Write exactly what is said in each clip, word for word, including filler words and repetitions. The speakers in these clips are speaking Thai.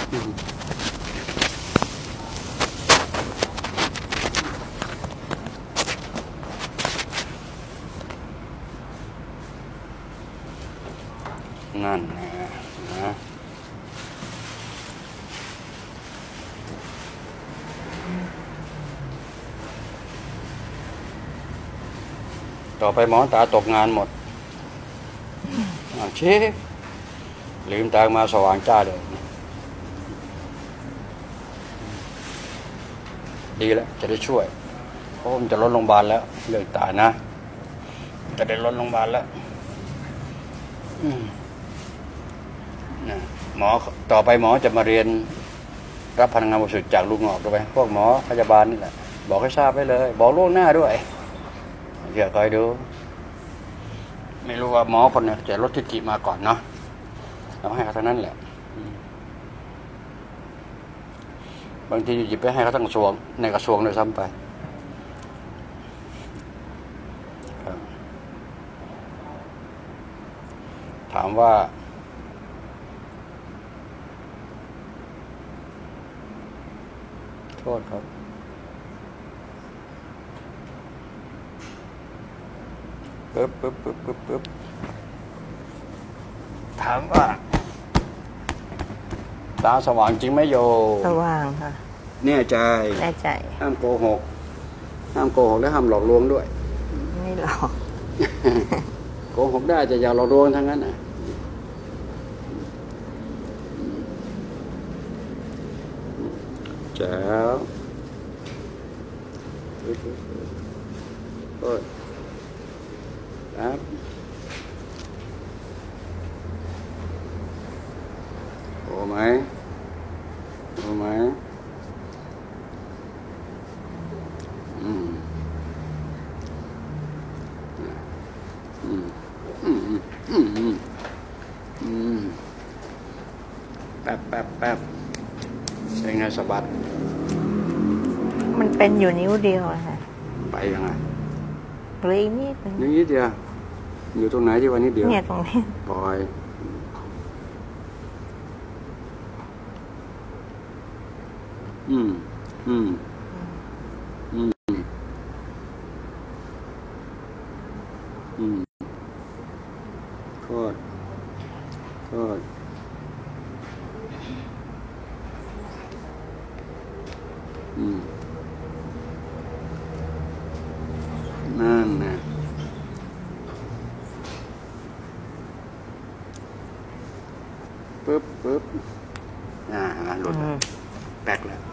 นั่นนะนะต่อไปหมอตาตกงานหมดเช่ลืมตามาสว่างจ้าเลยดีแล้วจะได้ช่วยเพราะมันจะลดโรงพยาบาลแล้วเรื่องตานะจะได้ลดโรงพยาบาลแล้วนะหมอต่อไปหมอจะมาเรียนรับพลังงานบริสุทธิ์จากลูกงอกด้วยพวกหมอพยาบาลนี่แหละบอกให้ทราบไว้เลยบอกล่วงหน้าด้วยเดี๋ยวคอยดูไม่รู้ว่าหมอคนนี้จะลดทิฏฐิมาก่อนเนาะเราให้เขาเท่านั้นแหละบางทีหยิบไปให้เขาตั้งกระทรวงในกระทรวงเลยซ้ำไปถามว่าโทษครับปึ๊บปึ๊บปึ๊บปึ๊บปึ๊บถามว่าตาสว่างจริงไหมโยสว่างค่ะแน่ใจแน่ใจห้ามโกหกห้ามโกหกและห้ามหลอกลวงด้วยไม่หลอกโกหกได้จะอย่าหลอกลวงทั้งนั้นนะเจ้าโอ้ยครับโอ้ไหมโอ้ไหมอืมอืมอืมอืมอืมอืมแป๊บแป๊บแป๊บใช้งานสะบัดมันเป็นอยู่นิ้วเดียวอะค่ะไปยังไงเลยนิดนึงนิดเดียวอยู่ตรงไหนที่วันนี้เดียวเนี่ยตรงนี้ปล่อยอืมอืมอืมอืมโทษโทษอืมนั่นนะปึ๊บปึ๊บอ่าหลุดแตกแล้ว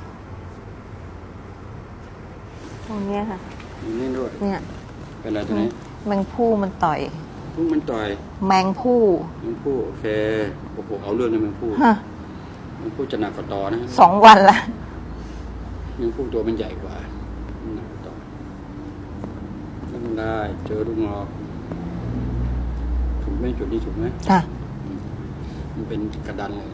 ตรงนี้ค่ะนี่ด้วยเนี่ยเป็นอะไรตรงนี้แมงผู้มันต่อยผู้มันต่อยแมงผู้แมงผู้โอเคโอ้โหเอาเรื่องในแมงผู้แมงผู้จะหนักกว่าต่อนะสองวันละแมงผู้ตัวมันใหญ่กว่าหนักกว่าต่อแล้วมันได้เจอลูกงอกถูกไหมจุดนี้ถูกไหมค่ะมันเป็นกระดันเลย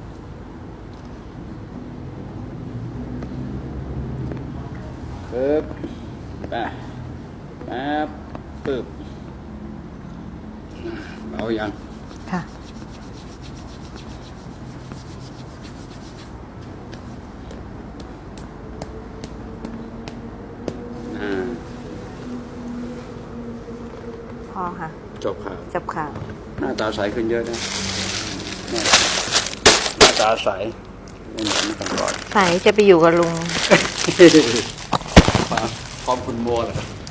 ปึ๊บไปแป๊บปึ๊บเบายังค่ะอ่าพอค่ะจบข่าวจบข่าวหน้าตาใสขึ้นเยอะนะหน้าตาใสไม่เหมือนกันก่อนใสจะไปอยู่กับลุงพร้อมคุณโมแล้ว